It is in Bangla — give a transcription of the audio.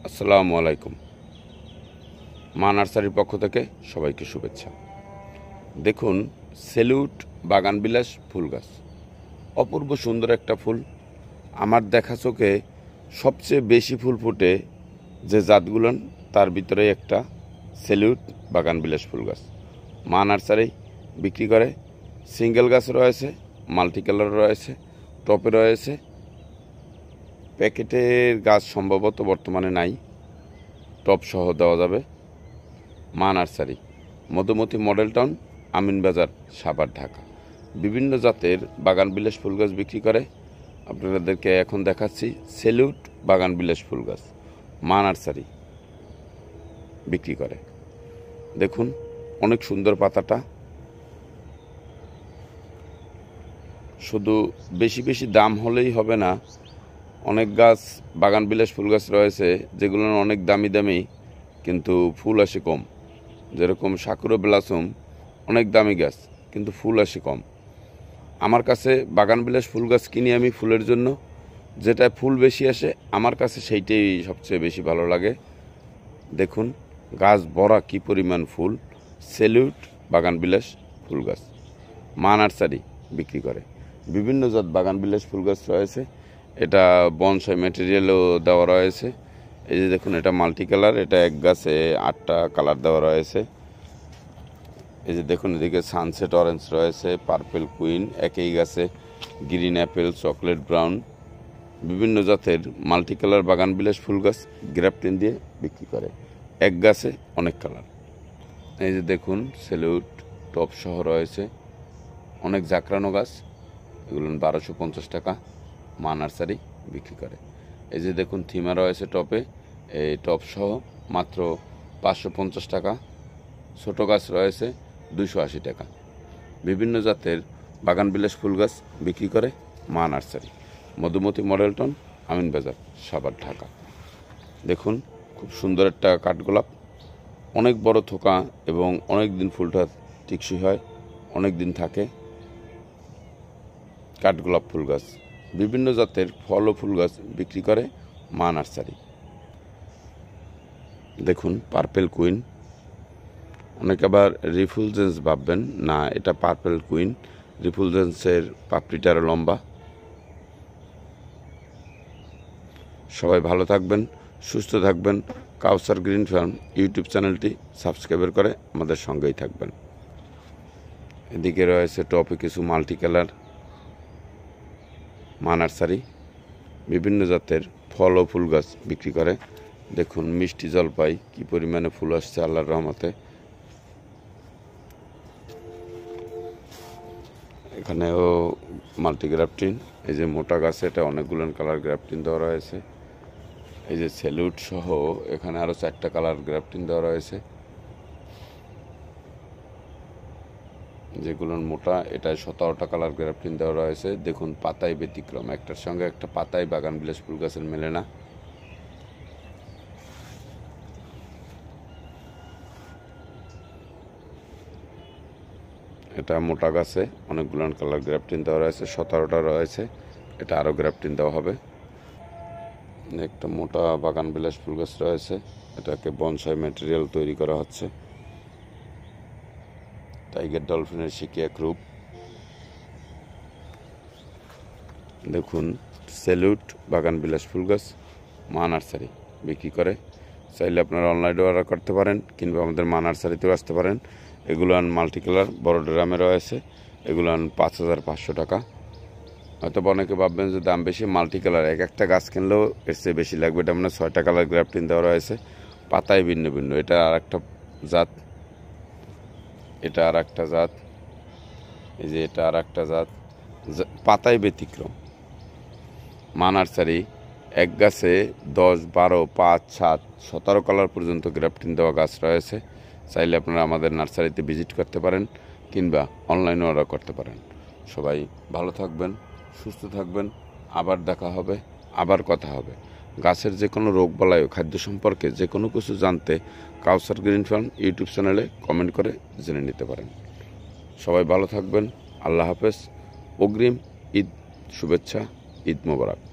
আসসালামু আলাইকুম। মা নার্সারির পক্ষ থেকে সবাইকে শুভেচ্ছা। দেখুন, সেলুট বাগানবিলাস ফুল গাছ অপূর্ব সুন্দর একটা ফুল। আমার দেখা চোখে সবচেয়ে বেশি ফুল ফুটে যে জাতগুলো, তার ভিতরে একটা সেলুট বাগানবিলাস ফুল গাছ। মা নার্সারি বিক্রি করে। সিঙ্গেল গাছ রয়েছে, মাল্টি কালার রয়েছে, টপে রয়েছে। প্যাকেটের গাছ সম্ভবত বর্তমানে নাই, টপ সহ দেওয়া যাবে। Ma nursery, Madhumati model town, Aminbazar, Savar, Dhaka. বিভিন্ন জাতের বাগানবিলাস ফুল গাছ বিক্রি করে। আপনাদেরকে এখন দেখাচ্ছি সেলুট বাগানবিলাস ফুল গাছ। মা নার্সারি বিক্রি করে। দেখুন, অনেক সুন্দর পাতাটা। শুধু বেশি বেশি দাম হলেই হবে না, অনেক গাছ বাগানবিলাস ফুল গাছ রয়েছে যেগুলো অনেক দামি দামি, কিন্তু ফুল আসে কম। যেরকম সাকুরা ব্লাসম অনেক দামি গাছ, কিন্তু ফুল আসে কম। আমার কাছে বাগানবিলাস ফুল গাছ কিনি আমি ফুলের জন্য, যেটা ফুল বেশি আসে আমার কাছে সেইটাই সবচেয়ে বেশি ভালো লাগে। দেখুন, গাছ ভরা কি পরিমাণ ফুল। সেলুট বাগানবিলাস ফুল গাছ। মা নার্সারি বিক্রি করে। বিভিন্ন জাত বাগানবিলাস ফুল গাছ রয়েছে। এটা বনসাই ম্যাটেরিয়ালও দেওয়া রয়েছে। এই যে দেখুন, এটা মাল্টি কালার, এটা এক গাছে 8টা কালার দেওয়া রয়েছে। এই যে দেখুন, এদিকে সানসেট অরেঞ্জ রয়েছে, পার্পেল কুইন, একই গাছে গ্রিন অ্যাপেল, চকলেট ব্রাউন। বিভিন্ন জাতের মাল্টি কালার বাগানবিলাস ফুল গাছ গ্রাফটিং দিয়ে বিক্রি করে। এক গাছে অনেক কালার। এই যে দেখুন, সেলুট টপ সহ রয়েছে। অনেক জাকরানো গাছ, এগুলো 1250 টাকা মা নার্সারি বিক্রি করে। এই যে দেখুন, থিমা রয়েছে টপে, এই টপ সহ মাত্র 550 টাকা। ছোটো গাছ রয়েছে 280 টাকা। বিভিন্ন জাতের বাগানবিলাস ফুল গাছ বিক্রি করে Ma nursery, Madhumati model town, Aminbazar, Savar, Dhaka. দেখুন, খুব সুন্দর একটা কাঠগোলাপ, অনেক বড় থোকা এবং অনেক দিন ফুলটা টিকসই হয়, অনেক দিন থাকে। কাঠগোলাপ ফুল গাছ, বিভিন্ন জাতের ফল ও ফুল গাছ বিক্রি করে মা নার্সারি। দেখুন, পার্পেল কুইন। অনেকে আবার রিফুলজেন্স ভাববেন, না, এটা পার্পেল কুইন। রিফুলজেন্সের পাপড়িটা আরও লম্বা। সবাই ভালো থাকবেন, সুস্থ থাকবেন। কাউসার গ্রিন ফার্ম ইউটিউব চ্যানেলটি সাবস্ক্রাইব করে আমাদের সঙ্গেই থাকবেন। এদিকে রয়েছে টপে কিছু মাল্টি কালার। মা নার্সারি বিভিন্ন জাতের ফল ও ফুল গাছ বিক্রি করে। দেখুন, মিষ্টি জলপাই কি পরিমাণে ফুল আসছে আল্লাহর রহমতে। এখানেও মাল্টি গ্রাফটিং। এই যে মোটা গাছে এটা অনেকগুলো কালার গ্রাফটিং দেওয়া রয়েছে। এই যে সেলুট সহ এখানে আরও 4টা কালার গ্রাফটিং দেওয়া রয়েছে। যেগুলো মোটা, এটায় 17টা কালার গ্রাফটিং দেওয়া রয়েছে। দেখুন, পাতায় ব্যতিক্রম, একটার সঙ্গে একটা পাতায় বাগানবিলাস ফুল গাছের মেলে না। এটা মোটা গাছে অনেকগুলো কালার গ্রাফটিং দেওয়া রয়েছে, 17টা রয়েছে। এটা আরও গ্রাফটিং দেওয়া হবে। একটা মোটা বাগানবিলাস ফুল গাছ রয়েছে, এটাকে বনসাই ম্যাটেরিয়াল তৈরি করা হচ্ছে। টাইগার ডলফিনের শিকি এক রূপ। দেখুন, সেলুট বাগানবিলাস ফুল গাছ মা নার্সারি বিক্রি করে। চাইলে আপনারা অনলাইনে অর্ডার করতে পারেন, কিংবা আমাদের মা নার্সারিতেও আসতে পারেন। এগুলো মাল্টি কালার বড় ড্রামে রয়েছে। এগুলো 5500 টাকা। হয়তো অনেকে ভাববেন যে দাম বেশি। মাল্টি কালার এক একটা গাছ কিনলেও এর চেয়ে বেশি লাগবে। এটা মানে 6টা কালার গ্রাফটিং দেওয়া রয়েছে, পাতায় ভিন্ন ভিন্ন। এটা আর একটা জাত, এটা আর একটা জাত। এই যে এটা আর একটা জাত, পাতায় ব্যতিক্রম। মা নার্সারি এক গাছে 10, 12, 5, 7, 17 কালার পর্যন্ত গ্রাফটিং দেওয়া গাছ রয়েছে। চাইলে আপনারা আমাদের নার্সারিতে ভিজিট করতে পারেন, কিংবা অনলাইনে অর্ডার করতে পারেন। সবাই ভালো থাকবেন, সুস্থ থাকবেন। আবার দেখা হবে, আবার কথা হবে। গাছের যে কোনো রোগ বালাই ও খাদ্য সম্পর্কে যে কোনো কিছু জানতে কাউসার গ্রিন ফার্ম ইউটিউব চ্যানেলে কমেন্ট করে জেনে নিতে পারেন। সবাই ভালো থাকবেন। আল্লাহ হাফেজ। অগ্রিম ঈদ শুভেচ্ছা, ঈদ মোবারক।